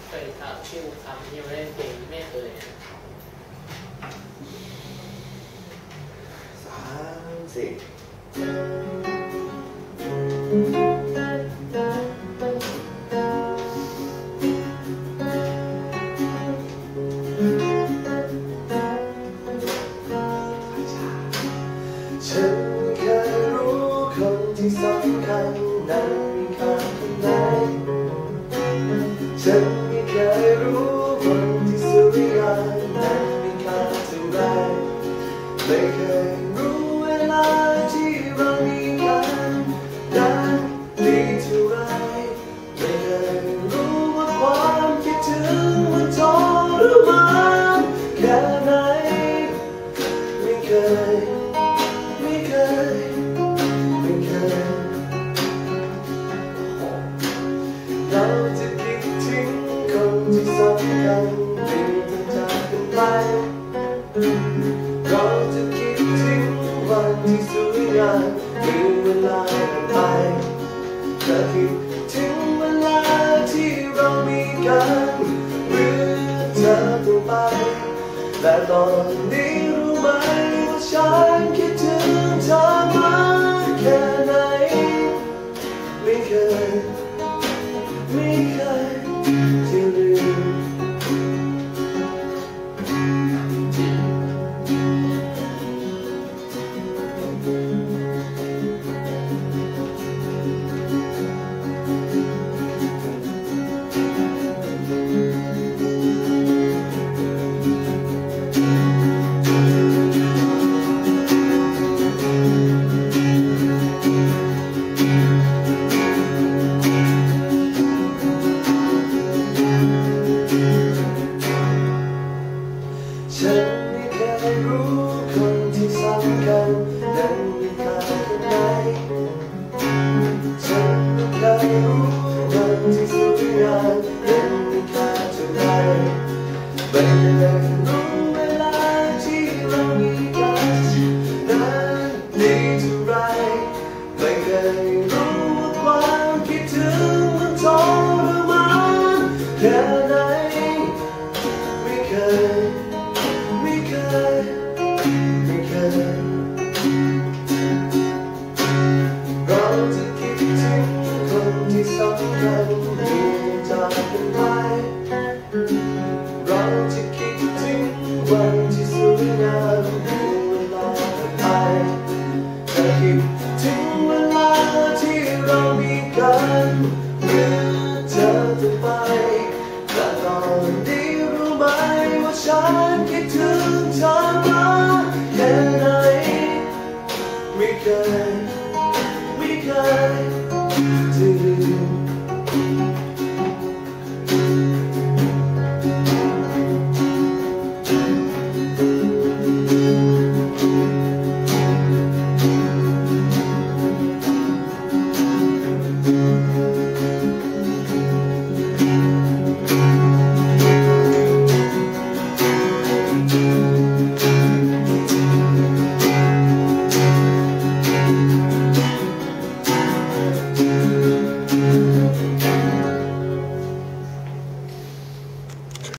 เคยทำที่ทำยังไม่ได้เพลงไม่เคย 3 4ฉันแค่รู้คนที่สำคัญนั้นมีค่าเท่าไหร่ฉันไม่เคยรู้วันที่สุริยานั้นมีค่าเท่าไหร่ไม่เคยรู้เวลาที่เรามีกันนั้นดีเท่าไรไม่เคยรู้ว่าความคิดถึงมันทรมานแค่ไหนไม่เคยเราจะคิดถึงคนที่สำคัญที่จะจากกันไปเราจะคิดถึงวันที่สวยงามมีเวลาไปจะคิดถึงเวลาที่เรามีกันเมื่อเธอต้องไปและตอนนี้รู้ไหมว่าฉันคิดถึงเธอมากแค่ไหนไม่เคยที่ลืมฉันไม่เคยรู้คนที่สำคัญนั้นมีค่าเท่าไหร่ฉันไม่เคยรู้วันที่สวยงามนั้นมีค่าเท่าไหร่ไม่เคยรู้เวลาที่เรามีกันนั้นดีเท่าไรไม่เคยรู้ว่าความคิดถึงมันทรมานแค่ไหนไม่เคยเราจะคิดถึงคนที่สำคัญที่จากกันไปเราจะคิดถึงวันที่สวยงามที่เวลาไปจะคิดถึงเวลาที่เรามีกันเมื่อเธอจะไปและตอนนี้รู้ไหมว่าฉันคิดถึงเธอ